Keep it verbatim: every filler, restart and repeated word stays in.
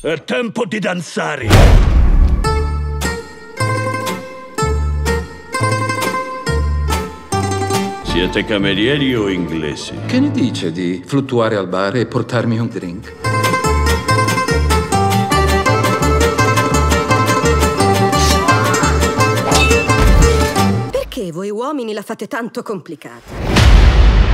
È tempo di danzare! Siete camerieri o inglesi? Che ne dice di fluttuare al bar e portarmi un drink? Perché voi uomini la fate tanto complicata?